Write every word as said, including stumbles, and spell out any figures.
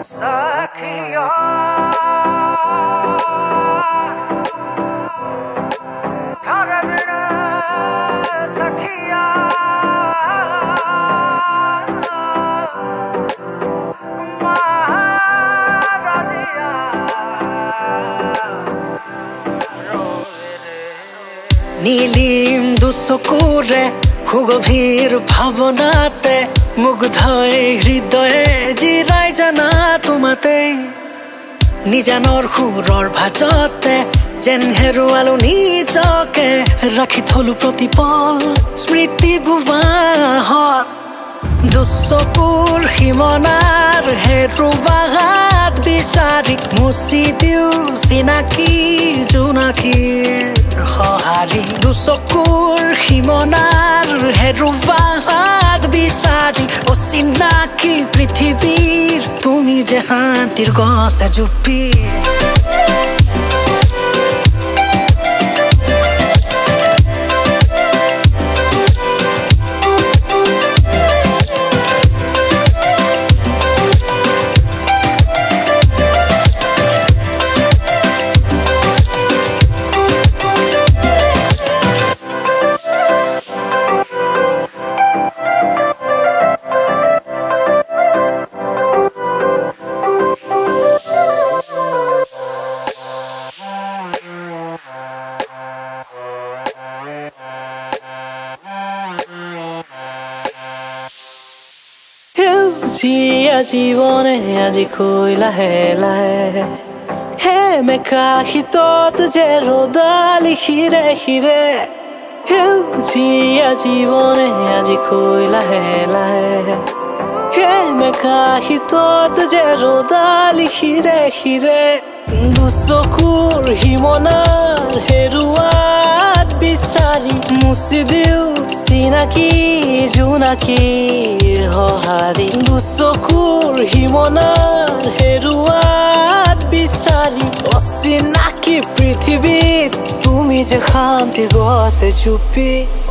Saikia Thare bina Saikia Maharajiya Nilim Dusokute গভীর ভাবনাতে মুগ্ধ হৃদয়ে জিৰাই জানা তোমাতে নিজানৰ সুৰৰ ভাজতে যেন হেৰুৱালো নিজকে ৰাখি থলো প্ৰতিপল স্মৃতি বুবাহত দুচকুৰ সীমনাৰ হেৰুৱাত বিচাৰি মুচি দিও চিনাকি জোনাকীৰ সহাৰি দুচকুৰ সীমনাৰ হেৰুৱাত বিচাৰি অচিনাকি পৃথিৱীৰ তুমি যে শান্তিৰ গছ এজোপি জিয়া জীবনে আজি কৈ লাহে লাহে হে মেকাশিতত যে ৰদালি হিৰে হিৰে জিয়া জীবনে আজি কৈ লাহে লাহে হে মেকাশিতত যে ৰদালি হিৰে হিৰে দুচকুৰ হিমনাৰ হেৰুৱাত বিচাৰি মুচি দিও চিনাকি জোনাকীৰ সহাৰি দুচকুৰ হিমনাৰ হেৰুৱাত বিচাৰি অচিনাকি পৃথিৱীত তুমি যে শান্তি গছ এজোপি